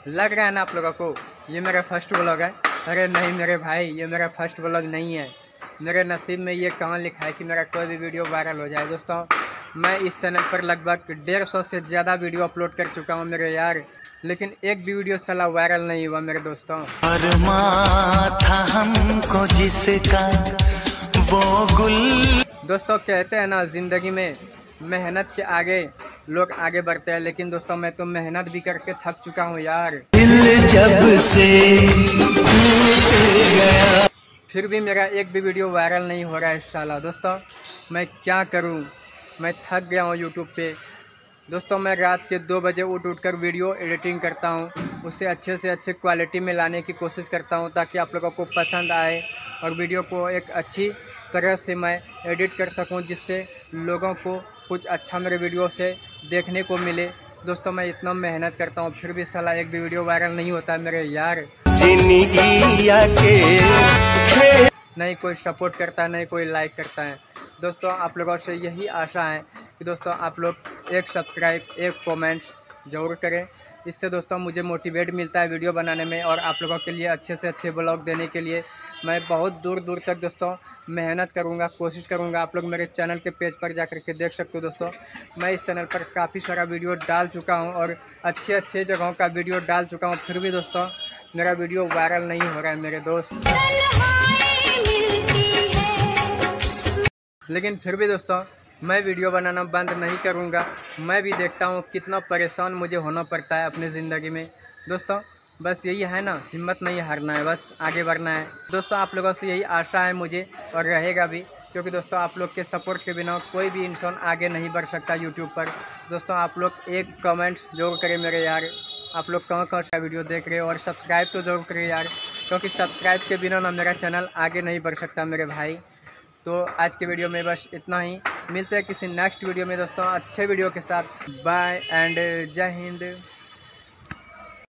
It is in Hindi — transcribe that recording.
लग रहा है ना आप लोगों को ये मेरा फर्स्ट व्लॉग है? अरे नहीं मेरे भाई, ये मेरा फर्स्ट व्लॉग नहीं है। मेरे नसीब में ये कहाँ लिखा है कि मेरा कोई भी वीडियो वायरल हो जाए। दोस्तों मैं इस चैनल पर लगभग 150 से ज़्यादा वीडियो अपलोड कर चुका हूँ मेरे यार, लेकिन एक भी वीडियो साला वायरल नहीं हुआ मेरे दोस्तों। था हमको जिसका वो गुल। दोस्तों कहते हैं ना ज़िंदगी में मेहनत के आगे लोग आगे बढ़ते हैं, लेकिन दोस्तों मैं तो मेहनत भी करके थक चुका हूँ यार। दिल जब से गया फिर भी मेरा एक भी वीडियो वायरल नहीं हो रहा है साला। दोस्तों मैं क्या करूँ, मैं थक गया हूँ यूट्यूब पे। दोस्तों मैं रात के 2 बजे उठ कर वीडियो एडिटिंग करता हूँ, उसे अच्छे से अच्छे क्वालिटी में लाने की कोशिश करता हूँ ताकि आप लोगों को पसंद आए और वीडियो को एक अच्छी तरह से मैं एडिट कर सकूँ, जिससे लोगों को कुछ अच्छा मेरे वीडियो से देखने को मिले। दोस्तों मैं इतना मेहनत करता हूँ फिर भी साला एक भी वीडियो वायरल नहीं होता है मेरे यार। नहीं कोई सपोर्ट करता है, नहीं कोई लाइक करता है। दोस्तों आप लोगों से यही आशा है कि दोस्तों आप लोग एक सब्सक्राइब, एक कमेंट्स ज़रूर करें। इससे दोस्तों मुझे मोटिवेट मिलता है वीडियो बनाने में और आप लोगों के लिए अच्छे से अच्छे ब्लॉग देने के लिए मैं बहुत दूर दूर तक दोस्तों मेहनत करूंगा, कोशिश करूंगा। आप लोग मेरे चैनल के पेज पर जाकर के देख सकते हो। दोस्तों मैं इस चैनल पर काफ़ी सारा वीडियो डाल चुका हूं और अच्छे अच्छे जगहों का वीडियो डाल चुका हूं, फिर भी दोस्तों मेरा वीडियो वायरल नहीं हो रहा है मेरे दोस्त। लेकिन फिर भी दोस्तों मैं वीडियो बनाना बंद नहीं करूंगा। मैं भी देखता हूं कितना परेशान मुझे होना पड़ता है अपनी ज़िंदगी में। दोस्तों बस यही है ना, हिम्मत नहीं हारना है, बस आगे बढ़ना है। दोस्तों आप लोगों से यही आशा है मुझे और रहेगा भी, क्योंकि दोस्तों आप लोग के सपोर्ट के बिना कोई भी इंसान आगे नहीं बढ़ सकता यूट्यूब पर। दोस्तों आप लोग एक कमेंट्स जरूर करें मेरे यार, आप लोग कहाँ सा वीडियो देख रहे हो, और सब्सक्राइब तो जरूर करें यार, क्योंकि सब्सक्राइब के बिना ना मेरा चैनल आगे नहीं बढ़ सकता मेरे भाई। तो आज के वीडियो में बस इतना ही, मिलते हैं किसी नेक्स्ट वीडियो में दोस्तों अच्छे वीडियो के साथ। बाय एंड जय हिंद।